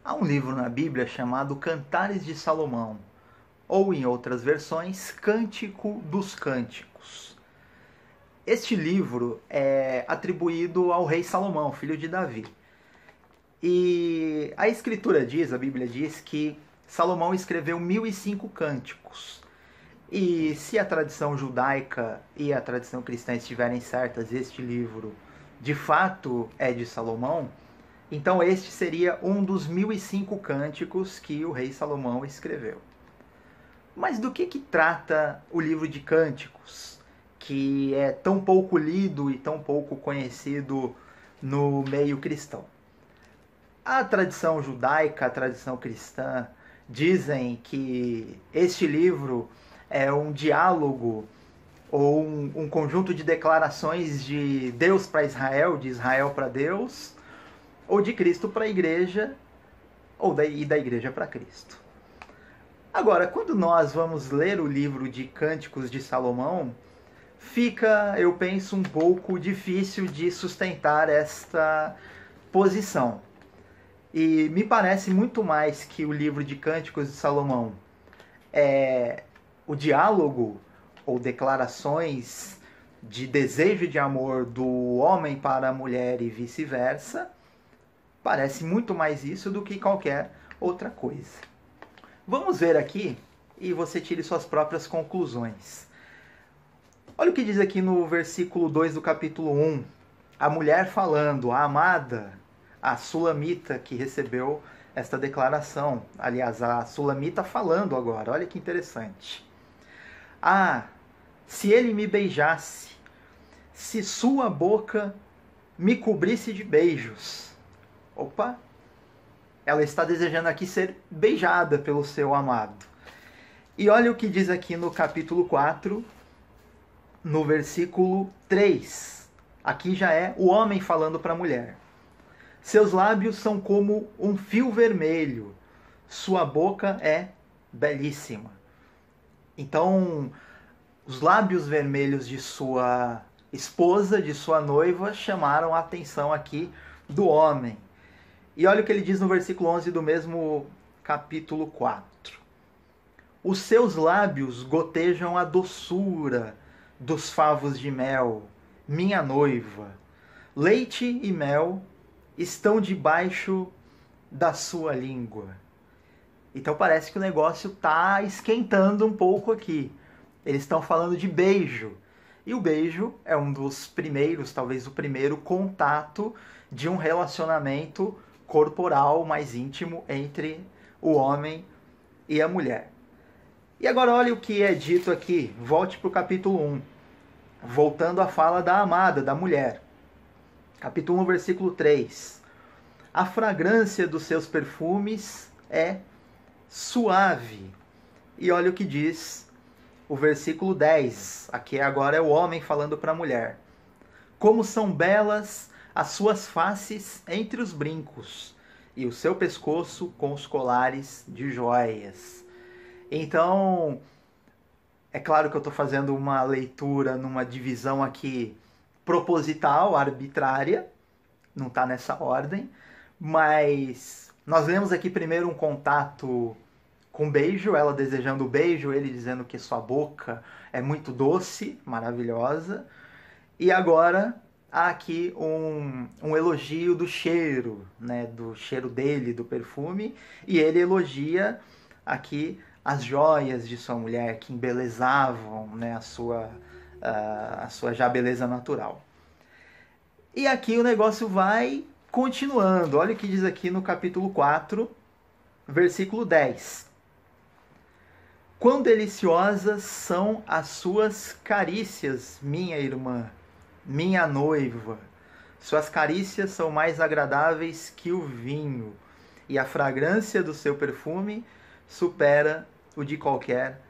Há um livro na Bíblia chamado Cantares de Salomão, ou em outras versões, Cântico dos Cânticos. Este livro é atribuído ao rei Salomão, filho de Davi. E a escritura diz, a Bíblia diz que Salomão escreveu 1005 cânticos. E se a tradição judaica e a tradição cristã estiverem certas, este livro de fato é de Salomão, então este seria um dos 1005 cânticos que o rei Salomão escreveu. Mas do que trata o livro de Cânticos, que é tão pouco lido e tão pouco conhecido no meio cristão? A tradição judaica, a tradição cristã, dizem que este livro é um diálogo ou um conjunto de declarações de Deus para Israel, de Israel para Deus, ou de Cristo para a igreja, e da igreja para Cristo. Agora, quando nós vamos ler o livro de Cânticos de Salomão, fica, eu penso, um pouco difícil de sustentar esta posição. E me parece muito mais que o livro de Cânticos de Salomão é o diálogo ou declarações de desejo de amor do homem para a mulher e vice-versa. Parece muito mais isso do que qualquer outra coisa. Vamos ver aqui e você tire suas próprias conclusões. Olha o que diz aqui no versículo 2 do capítulo 1. A mulher falando, a amada, a sulamita que recebeu esta declaração. Aliás, a sulamita falando agora. Olha que interessante. Ah, se ele me beijasse, se sua boca me cobrisse de beijos. Opa! Ela está desejando aqui ser beijada pelo seu amado. E olha o que diz aqui no capítulo 4, no versículo 3. Aqui já é o homem falando para a mulher. Seus lábios são como um fio vermelho, sua boca é belíssima. Então, os lábios vermelhos de sua esposa, de sua noiva, chamaram a atenção aqui do homem. E olha o que ele diz no versículo 11 do mesmo capítulo 4. Os seus lábios gotejam a doçura dos favos de mel, minha noiva. Leite e mel estão debaixo da sua língua. Então parece que o negócio está esquentando um pouco aqui. Eles estão falando de beijo. E o beijo é um dos primeiros, talvez o primeiro contato de um relacionamento corporal mais íntimo entre o homem e a mulher. E agora olha o que é dito aqui. Volte para o capítulo 1. Voltando à fala da amada, da mulher. Capítulo 1, versículo 3. A fragrância dos seus perfumes é suave. E olha o que diz o versículo 10. Aqui agora é o homem falando para a mulher. Como são belas as suas faces entre os brincos, e o seu pescoço com os colares de joias. Então, é claro que eu estou fazendo uma leitura numa divisão aqui proposital, arbitrária, não está nessa ordem, mas nós vemos aqui primeiro um contato com beijo, ela desejando o beijo, ele dizendo que sua boca é muito doce, maravilhosa, e agora há aqui um elogio do cheiro, né, do cheiro dele, do perfume, e ele elogia aqui as joias de sua mulher que embelezavam, né, a sua já beleza natural. E aqui o negócio vai continuando. Olha o que diz aqui no capítulo 4, versículo 10. Quão deliciosas são as suas carícias, minha irmã, minha noiva. Suas carícias são mais agradáveis que o vinho, e a fragrância do seu perfume supera o de qualquer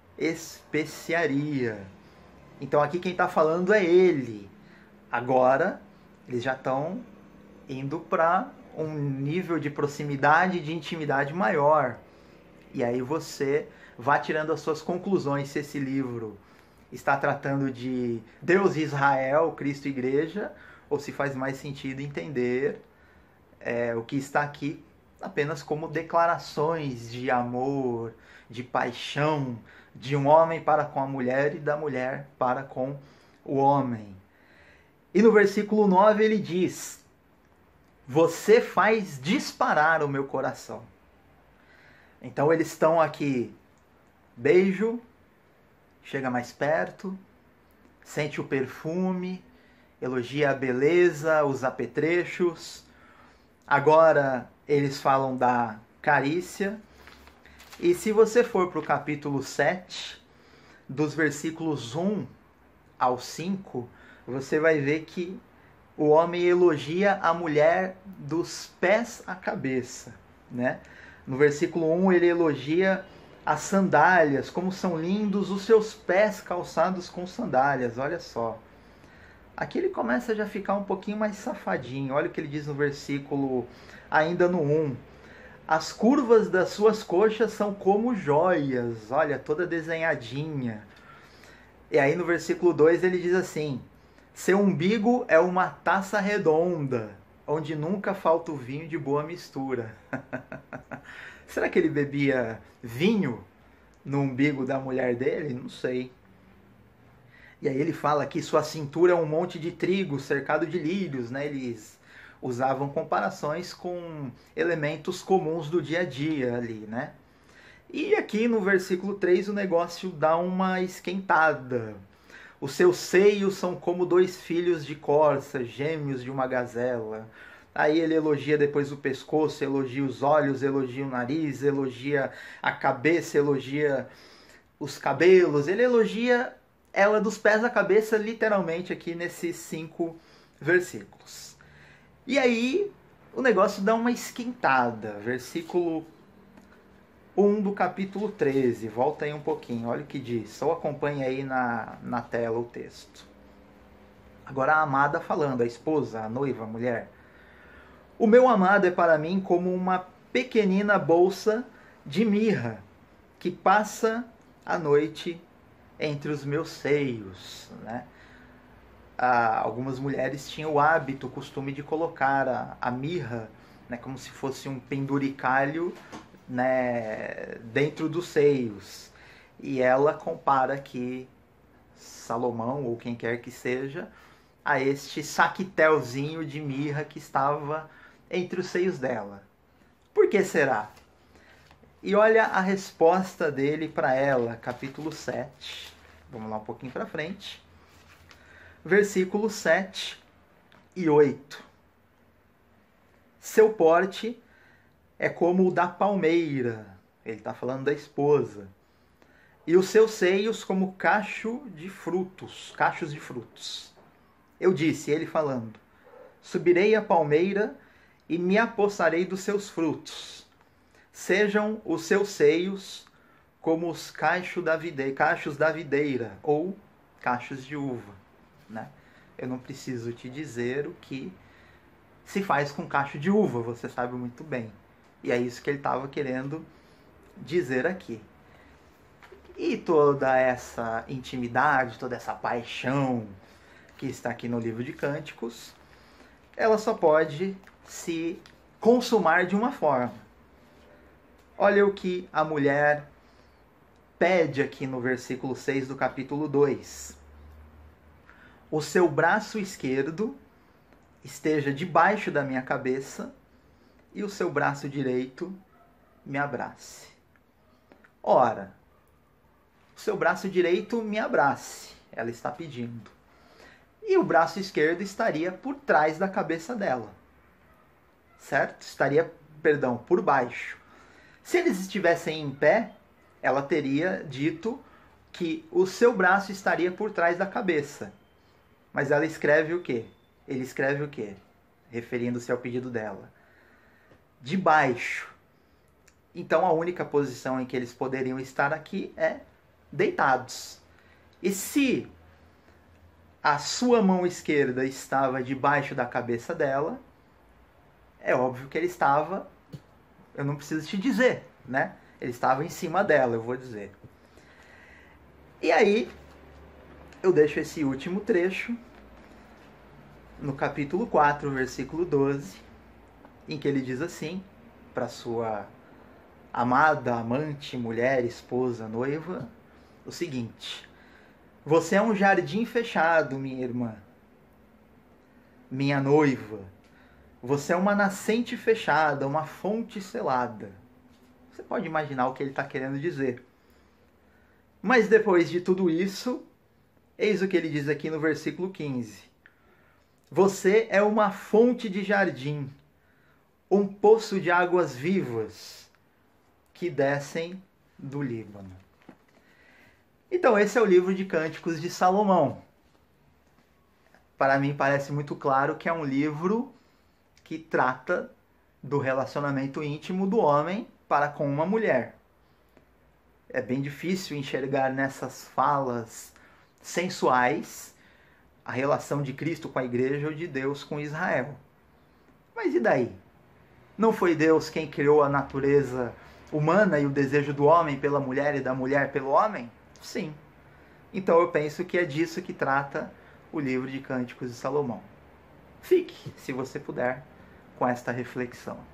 especiaria. Então aqui quem está falando é ele. Agora, eles já estão indo para um nível de proximidade, de intimidade maior. E aí você vai tirando as suas conclusões se esse livro está tratando de Deus e Israel, Cristo e Igreja, ou se faz mais sentido entender o que está aqui apenas como declarações de amor, de paixão, de um homem para com a mulher e da mulher para com o homem. E no versículo 9 ele diz: você faz disparar o meu coração. Então eles estão aqui, beijo, chega mais perto, sente o perfume, elogia a beleza, os apetrechos. Agora eles falam da carícia. E se você for para o capítulo 7, dos versículos 1 ao 5, você vai ver que o homem elogia a mulher dos pés à cabeça, né? No versículo 1 ele elogia as sandálias, como são lindos os seus pés calçados com sandálias, olha só. Aqui ele começa já a ficar um pouquinho mais safadinho. Olha o que ele diz no versículo, ainda no 1. As curvas das suas coxas são como joias, olha, toda desenhadinha. E aí no versículo 2 ele diz assim: seu umbigo é uma taça redonda, onde nunca falta o vinho de boa mistura. Será que ele bebia vinho no umbigo da mulher dele? Não sei. E aí ele fala que sua cintura é um monte de trigo cercado de lírios, né? Eles usavam comparações com elementos comuns do dia a dia ali, né? E aqui no versículo 3 o negócio dá uma esquentada. Os seus seios são como dois filhos de corça, gêmeos de uma gazela. Aí ele elogia depois o pescoço, elogia os olhos, elogia o nariz, elogia a cabeça, elogia os cabelos. Ele elogia ela dos pés à cabeça, literalmente, aqui nesses 5 versículos. E aí o negócio dá uma esquentada. Versículo 1 do capítulo 13. Volta aí um pouquinho, olha o que diz. Só acompanha aí na tela o texto. Agora a amada falando, a esposa, a noiva, a mulher. O meu amado é para mim como uma pequenina bolsa de mirra que passa a noite entre os meus seios, né? Algumas mulheres tinham o hábito, o costume de colocar a mirra, né, como se fosse um penduricalho, né, dentro dos seios. E ela compara aqui Salomão, ou quem quer que seja, a este saquetelzinho de mirra que estava entre os seios dela. Por que será? E olha a resposta dele para ela, capítulo 7. Vamos lá um pouquinho para frente. Versículos 7 e 8. Seu porte é como o da palmeira. Ele está falando da esposa. E os seus seios como cachos de frutos. Eu disse, ele falando: subirei a palmeira e me apossarei dos seus frutos. Sejam os seus seios como os cachos da videira, ou cachos de uva, né? Eu não preciso te dizer o que se faz com cacho de uva, você sabe muito bem. E é isso que ele estava querendo dizer aqui. E toda essa intimidade, toda essa paixão que está aqui no livro de Cânticos, ela só pode se consumar de uma forma. Olha o que a mulher pede aqui no versículo 6 do capítulo 2. O seu braço esquerdo esteja debaixo da minha cabeça e o seu braço direito me abrace. Ora, o seu braço direito me abrace, ela está pedindo. E o braço esquerdo estaria por trás da cabeça dela. Certo? Estaria, por baixo. Se eles estivessem em pé, ela teria dito que o seu braço estaria por trás da cabeça. Mas ela escreve o quê? Ele escreve o quê? Referindo-se ao pedido dela. De baixo. Então a única posição em que eles poderiam estar aqui é deitados. E se a sua mão esquerda estava debaixo da cabeça dela, é óbvio que ele estava, eu não preciso te dizer, né? Ele estava em cima dela, eu vou dizer. E aí, eu deixo esse último trecho, no capítulo 4, versículo 12, em que ele diz assim: para sua amada, amante, mulher, esposa, noiva, o seguinte: você é um jardim fechado, minha irmã, minha noiva. Você é uma nascente fechada, uma fonte selada. Você pode imaginar o que ele está querendo dizer. Mas depois de tudo isso, eis o que ele diz aqui no versículo 15. Você é uma fonte de jardim, um poço de águas vivas que descem do Líbano. Então, esse é o livro de Cânticos de Salomão. Para mim parece muito claro que é um livro que trata do relacionamento íntimo do homem para com uma mulher. É bem difícil enxergar nessas falas sensuais a relação de Cristo com a igreja ou de Deus com Israel. Mas e daí? Não foi Deus quem criou a natureza humana e o desejo do homem pela mulher e da mulher pelo homem? Sim. Então eu penso que é disso que trata o livro de Cânticos de Salomão. Fique, se você puder, com esta reflexão.